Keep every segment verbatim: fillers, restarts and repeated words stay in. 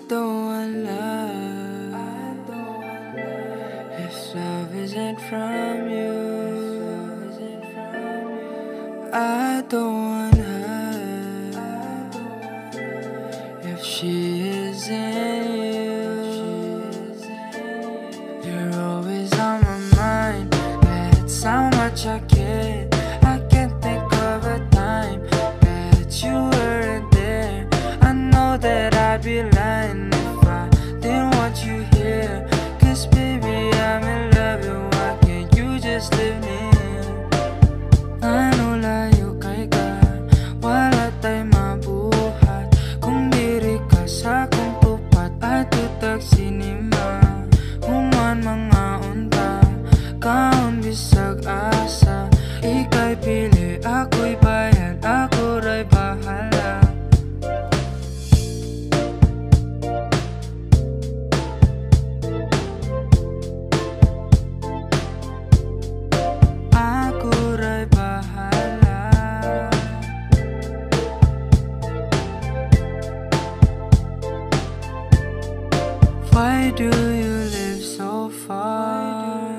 don't want love if love isn't from you. I don't want her if she isn't you. You're always on my mind, that's how much I care. I can't think of a time that you weren't there. I know that I'd be lying if I didn't want you here. Cause baby, I'm in love, and why can't you just leave me? Ngano, layo, ika'y, wala tayo mabuhat. Kung diri ka sa akong tupad, Adto sinima. Human mangaon ta, Kaon bisa'g asa. Ika'y pili, ako'y bayad, ako ray bahala. Ako ray bahala. Why do you live so far?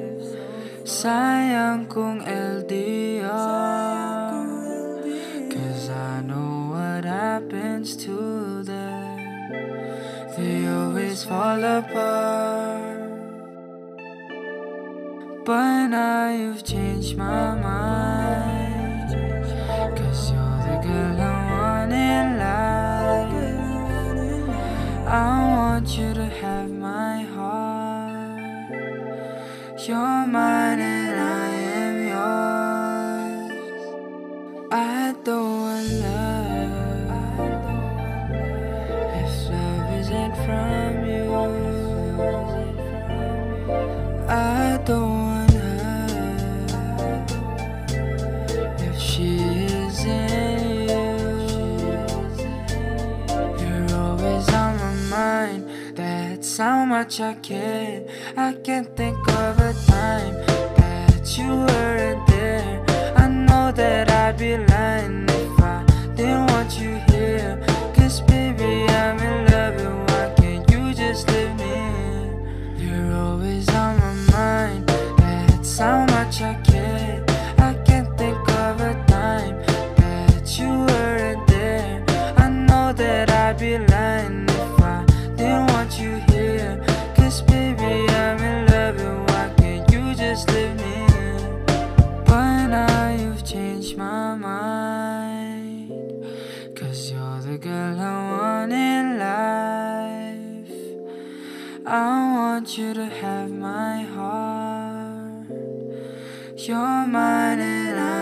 Sayang kung L D R. Cause I know what happens to them. They always fall apart. But now you've changed my mind. Cause you're the girl I want in life. I want you to have my heart. You're mine and I am yours. I don't want love if love isn't from you. I don't want her if she isn't you. You're always on my mind, that's how much I care. I can't think of a time that you weren't there. I know that I'd be lying if I didn't want you here. Cause baby, I'm in love, and why can't you just leave me? You're always on my mind, that's how much I care. I can't think of a time that you weren't there. I know that I'd be lying if I didn't want you here. Cause baby, I'm in love, and why can't you just leave me? But now you've changed my mind. Cause you're the girl I want in life. I want you to have my heart. You're mine and I